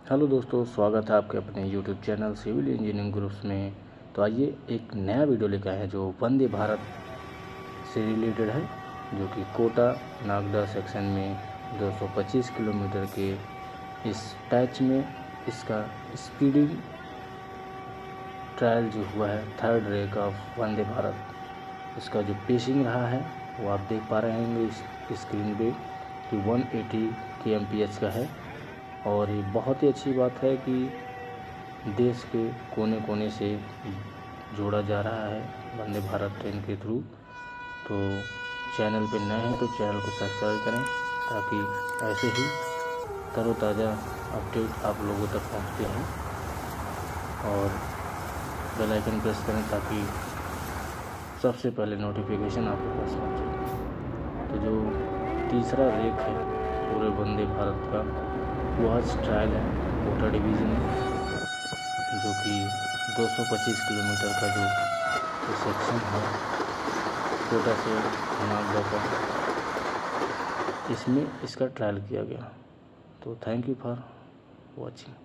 Hello दोस्तों, स्वागत है आपके अपने YouTube channel civil engineering groups में। तो आइए एक नया वीडियो लेकर आए हैं जो वंदे भारत से रिलेटेड है, जो कि कोटा नागदा सेक्शन में 225 किलोमीटर के इस पैच में इसका स्पीडिंग ट्रायल जो हुआ है third rake of Vande Bharat, इसका जो पेसिंग रहा है वो आप देख पा रहे होंगे इस स्क्रीन पे कि 180 kmph का है। और ये बहुत ही अच्छी बात है कि देश के कोने कोने से जोड़ा जा रहा है वंदे भारत ट्रेन के थ्रू। तो चैनल पे नए हैं तो चैनल को सब्सक्राइब करें ताकि ऐसे ही तरोताज़ा अपडेट आप लोगों तक पहुंचते हैं, और बेल आइकन प्रेस करें ताकि सबसे पहले नोटिफिकेशन आपके पास पहुंचे। तो जो तीसरा रेक है पूरे वंदे भारत का वो आज ट्रायल है कोटा डिवीज़न में, जो कि 225 किलोमीटर का जो सेक्शन है कोटा से नागदा का, इसमें इसका ट्रायल किया गया। तो थैंक यू फॉर वॉचिंग।